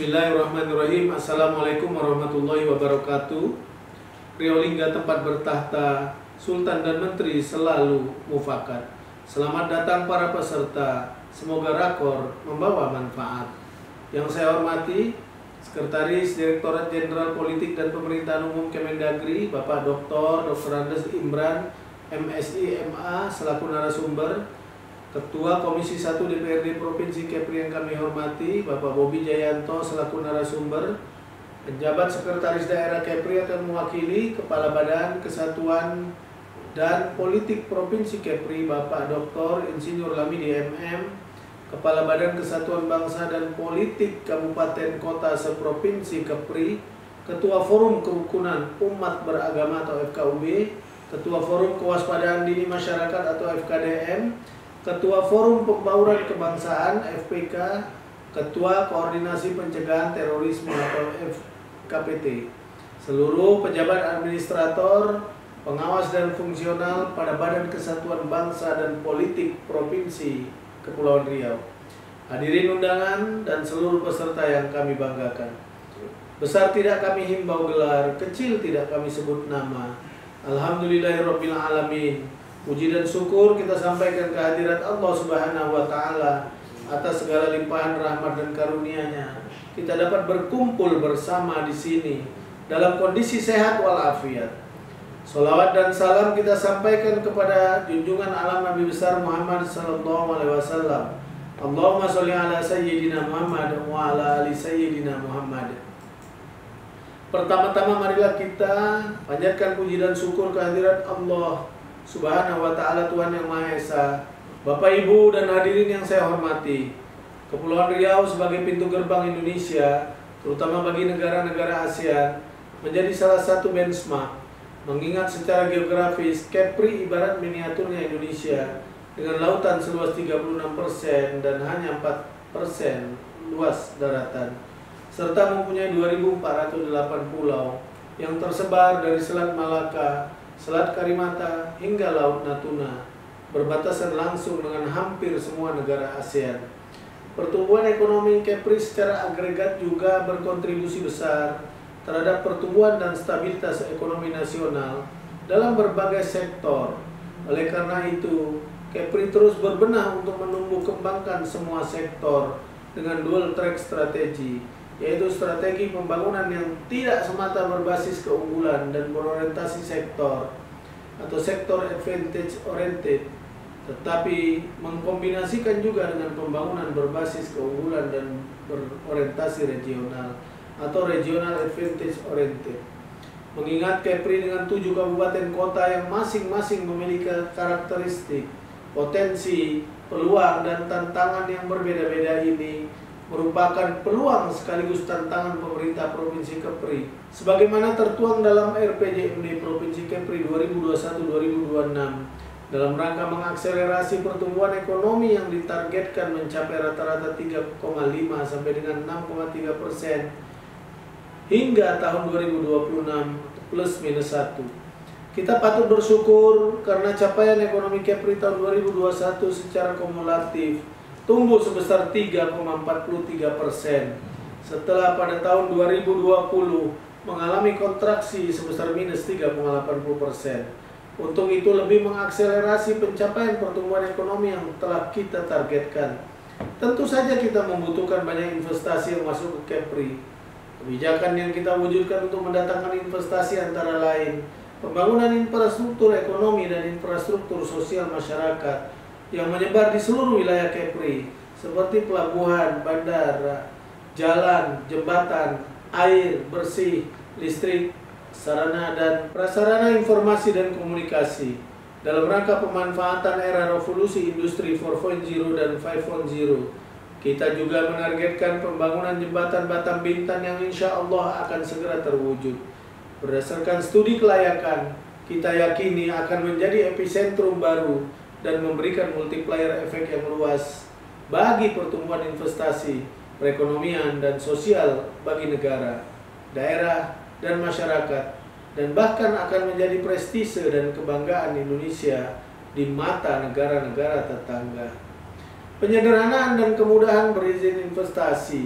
Bismillahirrahmanirrahim. Assalamualaikum warahmatullahi wabarakatuh. Riolingga tempat bertahta, Sultan dan Menteri selalu mufakat. Selamat datang para peserta. Semoga rakor membawa manfaat. Yang saya hormati Sekretaris Direktorat Jenderal Politik dan Pemerintahan Umum Kemendagri, Bapak Dr. Andes Imran, MSI MA selaku narasumber. Ketua Komisi 1 DPRD Provinsi Kepri yang kami hormati, Bapak Bobi Jayanto selaku narasumber. Penjabat Sekretaris Daerah Kepri akan mewakili Kepala Badan Kesatuan dan Politik Provinsi Kepri, Bapak Dr. Insinyur Lamidi MM, Kepala Badan Kesatuan Bangsa dan Politik Kabupaten Kota Seprovinsi Kepri, Ketua Forum Kerukunan Umat Beragama atau FKUB, Ketua Forum Kewaspadaan Dini Masyarakat atau FKDM, Ketua Forum Pembauran Kebangsaan FPK, Ketua Koordinasi Pencegahan Terorisme atau FKPT, seluruh pejabat administrator, pengawas dan fungsional pada Badan Kesatuan Bangsa dan Politik Provinsi Kepulauan Riau, hadirin undangan dan seluruh peserta yang kami banggakan. Besar tidak kami himbau gelar, kecil tidak kami sebut nama. Alhamdulillahirabbil alamin. Puji dan syukur kita sampaikan kehadirat Allah Subhanahu wa Ta'ala atas segala limpahan rahmat dan karunia-Nya. Kita dapat berkumpul bersama di sini dalam kondisi sehat walafiat. Sholawat dan salam kita sampaikan kepada junjungan alam Nabi besar Muhammad sallallahu alaihi wasallam. Allahumma sholli ala sayyidina Muhammad wa ala ali sayyidina Muhammad. Pertama-tama marilah kita panjatkan puji dan syukur kehadirat Allah Subhanahu wa Ta'ala, Tuhan yang Maha Esa. Bapak, Ibu, dan hadirin yang saya hormati, Kepulauan Riau sebagai pintu gerbang Indonesia, terutama bagi negara-negara ASEAN, menjadi salah satu benchmark. Mengingat secara geografis, Kepri ibarat miniaturnya Indonesia dengan lautan seluas 36% dan hanya 4% luas daratan, serta mempunyai 2.408 pulau yang tersebar dari Selat Malaka, Selat Karimata hingga Laut Natuna, berbatasan langsung dengan hampir semua negara ASEAN. Pertumbuhan ekonomi Kepri secara agregat juga berkontribusi besar terhadap pertumbuhan dan stabilitas ekonomi nasional dalam berbagai sektor. Oleh karena itu, Kepri terus berbenah untuk menumbuh kembangkan semua sektor dengan dual track strategi, yaitu strategi pembangunan yang tidak semata berbasis keunggulan dan berorientasi sektor atau sektor advantage oriented, tetapi mengkombinasikan juga dengan pembangunan berbasis keunggulan dan berorientasi regional atau regional advantage oriented. Mengingat Kepri dengan 7 kabupaten kota yang masing-masing memiliki karakteristik, potensi, peluang, dan tantangan yang berbeda-beda ini merupakan peluang sekaligus tantangan pemerintah Provinsi Kepri sebagaimana tertuang dalam RPJMD Provinsi Kepri 2021-2026 dalam rangka mengakselerasi pertumbuhan ekonomi yang ditargetkan mencapai rata-rata 3,5 sampai dengan 6,3% hingga tahun 2026 plus minus 1. Kita patut bersyukur karena capaian ekonomi Kepri tahun 2021 secara kumulatif tumbuh sebesar 3,43% setelah pada tahun 2020 mengalami kontraksi sebesar minus 3,80%. Untuk itu lebih mengakselerasi pencapaian pertumbuhan ekonomi yang telah kita targetkan. Tentu saja kita membutuhkan banyak investasi yang masuk ke Kepri. Kebijakan yang kita wujudkan untuk mendatangkan investasi antara lain pembangunan infrastruktur ekonomi dan infrastruktur sosial masyarakat yang menyebar di seluruh wilayah Kepri, seperti pelabuhan, bandara, jalan, jembatan, air, bersih, listrik, sarana dan prasarana informasi dan komunikasi. Dalam rangka pemanfaatan era revolusi industri 4.0 dan 5.0, kita juga menargetkan pembangunan jembatan Batam Bintan yang insya Allah akan segera terwujud. Berdasarkan studi kelayakan, kita yakini akan menjadi epicentrum baru dan memberikan multiplier efek yang luas bagi pertumbuhan investasi, perekonomian, dan sosial bagi negara, daerah, dan masyarakat, dan bahkan akan menjadi prestise dan kebanggaan Indonesia di mata negara-negara tetangga. Penyederhanaan dan kemudahan berizin investasi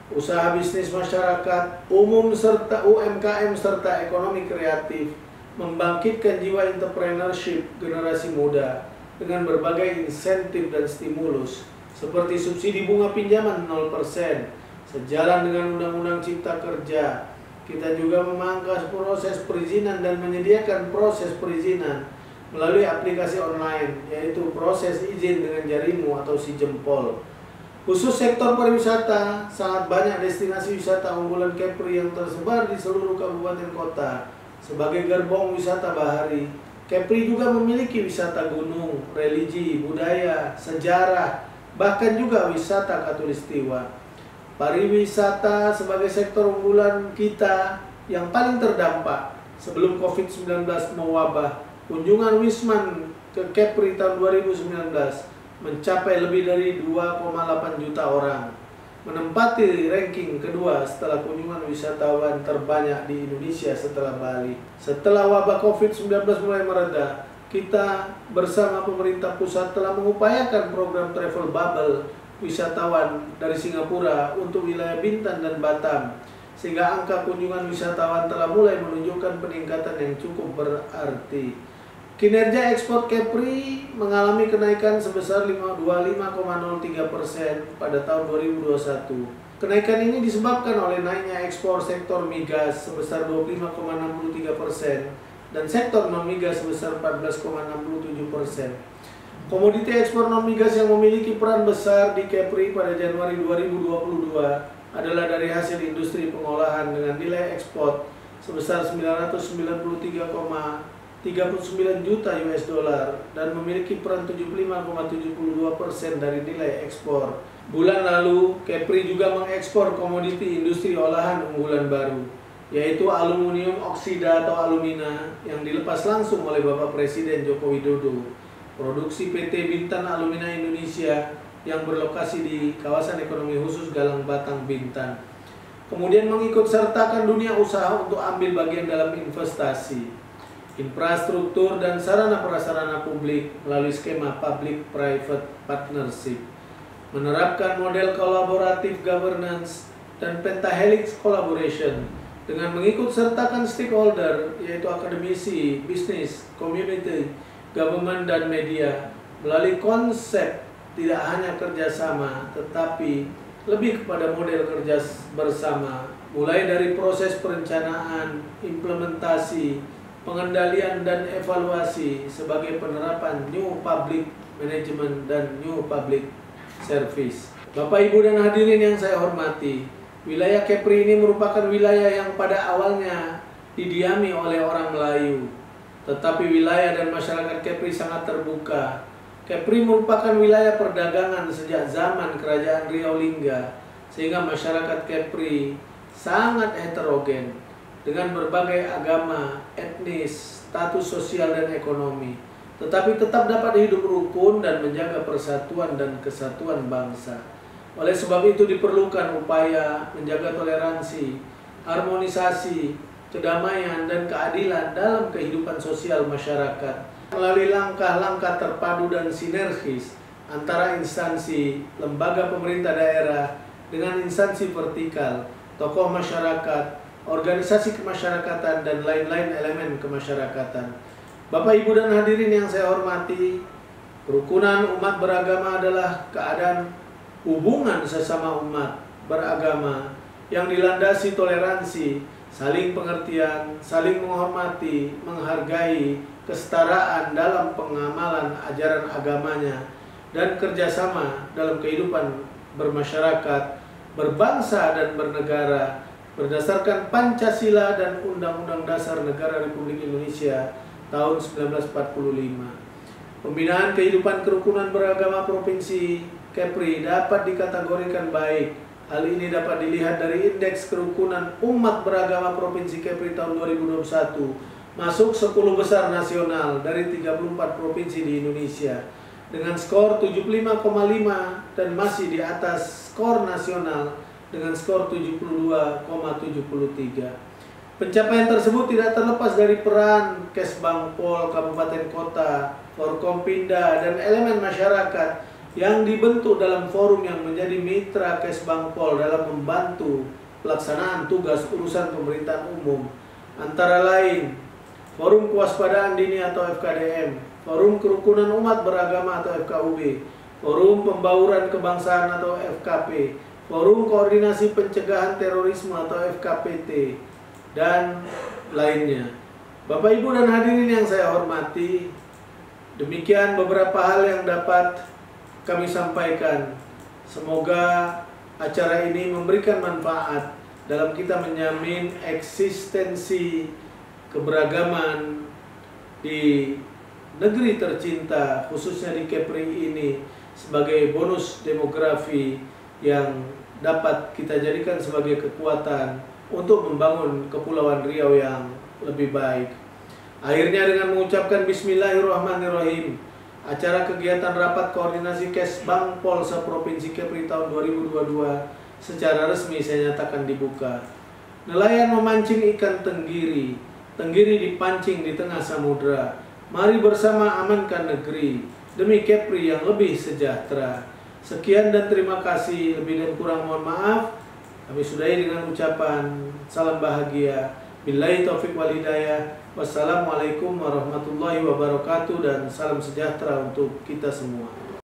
usaha bisnis masyarakat, umum serta UMKM serta ekonomi kreatif, membangkitkan jiwa entrepreneurship generasi muda dengan berbagai insentif dan stimulus seperti subsidi bunga pinjaman 0%, sejalan dengan Undang-Undang Cipta Kerja. Kita juga memangkas proses perizinan dan menyediakan proses perizinan melalui aplikasi online, yaitu proses izin dengan jarimu atau si jempol. Khusus sektor pariwisata, sangat banyak destinasi wisata unggulan Kepri yang tersebar di seluruh kabupaten kota. Sebagai gerbong wisata bahari, Kepri juga memiliki wisata gunung, religi, budaya, sejarah, bahkan juga wisata khatulistiwa. Pariwisata sebagai sektor unggulan kita yang paling terdampak sebelum COVID-19 mewabah. Kunjungan Wisman ke Kepri tahun 2019 mencapai lebih dari 2,8 juta orang, menempati ranking kedua setelah kunjungan wisatawan terbanyak di Indonesia setelah Bali. Setelah wabah COVID-19 mulai mereda, kita bersama pemerintah pusat telah mengupayakan program travel bubble wisatawan dari Singapura untuk wilayah Bintan dan Batam, sehingga angka kunjungan wisatawan telah mulai menunjukkan peningkatan yang cukup berarti. Kinerja ekspor Kepri mengalami kenaikan sebesar 25,03% pada tahun 2021. Kenaikan ini disebabkan oleh naiknya ekspor sektor migas sebesar 25,63% dan sektor non-migas sebesar 14,67%. Komoditi ekspor non-migas yang memiliki peran besar di Kepri pada Januari 2022 adalah dari hasil industri pengolahan dengan nilai ekspor sebesar 993,39 juta US dollar dan memiliki peran 75,72% dari nilai ekspor. Bulan lalu, Kepri juga mengekspor komoditi industri olahan unggulan baru, yaitu aluminium oksida atau alumina yang dilepas langsung oleh Bapak Presiden Joko Widodo. Produksi PT Bintan Alumina Indonesia yang berlokasi di kawasan ekonomi khusus Galang Batang, Bintan. Kemudian mengikut sertakan dunia usaha untuk ambil bagian dalam investasi, infrastruktur dan sarana prasarana publik melalui skema public-private partnership, menerapkan model collaborative governance dan pentahelix collaboration dengan mengikut sertakan stakeholder yaitu akademisi, bisnis, community, government dan media melalui konsep tidak hanya kerjasama tetapi lebih kepada model kerja bersama, mulai dari proses perencanaan, implementasi, pengendalian dan evaluasi sebagai penerapan New Public Management dan New Public Service. Bapak, Ibu, dan hadirin yang saya hormati, wilayah Kepri ini merupakan wilayah yang pada awalnya didiami oleh orang Melayu. Tetapi wilayah dan masyarakat Kepri sangat terbuka. Kepri merupakan wilayah perdagangan sejak zaman Kerajaan Riau Lingga, sehingga masyarakat Kepri sangat heterogen dengan berbagai agama, etnis, status sosial dan ekonomi, tetapi tetap dapat hidup rukun dan menjaga persatuan dan kesatuan bangsa. Oleh sebab itu diperlukan upaya menjaga toleransi, harmonisasi, kedamaian dan keadilan dalam kehidupan sosial masyarakat melalui langkah-langkah terpadu dan sinergis antara instansi, lembaga pemerintah daerah dengan instansi vertikal, tokoh masyarakat, organisasi kemasyarakatan, dan lain-lain elemen kemasyarakatan. Bapak, Ibu, dan hadirin yang saya hormati, kerukunan umat beragama adalah keadaan hubungan sesama umat beragama yang dilandasi toleransi, saling pengertian, saling menghormati, menghargai, kesetaraan dalam pengamalan ajaran agamanya, dan kerjasama dalam kehidupan bermasyarakat, berbangsa, dan bernegara berdasarkan Pancasila dan Undang-Undang Dasar Negara Republik Indonesia tahun 1945. Pembinaan kehidupan kerukunan beragama Provinsi Kepri dapat dikategorikan baik. Hal ini dapat dilihat dari Indeks Kerukunan Umat Beragama Provinsi Kepri tahun 2021, masuk 10 besar nasional dari 34 provinsi di Indonesia dengan skor 75,5 dan masih di atas skor nasional dengan skor 72,73. Pencapaian tersebut tidak terlepas dari peran Kesbangpol, Kabupaten Kota, Forkompinda, dan elemen masyarakat yang dibentuk dalam forum yang menjadi mitra Kesbangpol dalam membantu pelaksanaan tugas urusan pemerintahan umum, antara lain Forum Kewaspadaan Dini atau FKDM, Forum Kerukunan Umat Beragama atau FKUB, Forum Pembauran Kebangsaan atau FKP, Forum Koordinasi Pencegahan Terorisme atau FKPT, dan lainnya. Bapak Ibu dan hadirin yang saya hormati, demikian beberapa hal yang dapat kami sampaikan. Semoga acara ini memberikan manfaat dalam kita menjamin eksistensi keberagaman di negeri tercinta, khususnya di Kepri ini, sebagai bonus demografi yang dapat kita jadikan sebagai kekuatan untuk membangun Kepulauan Riau yang lebih baik. Akhirnya dengan mengucapkan Bismillahirrahmanirrahim, acara kegiatan rapat koordinasi Kesbangpol se-Provinsi Kepri tahun 2022 secara resmi saya nyatakan dibuka. Nelayan memancing ikan tenggiri, tenggiri dipancing di tengah samudera. Mari bersama amankan negeri demi Kepri yang lebih sejahtera. Sekian dan terima kasih. Lebih dan kurang mohon maaf. Kami sudahi dengan ucapan salam bahagia. Billahi taufik wal hidayah. Wassalamualaikum warahmatullahi wabarakatuh dan salam sejahtera untuk kita semua.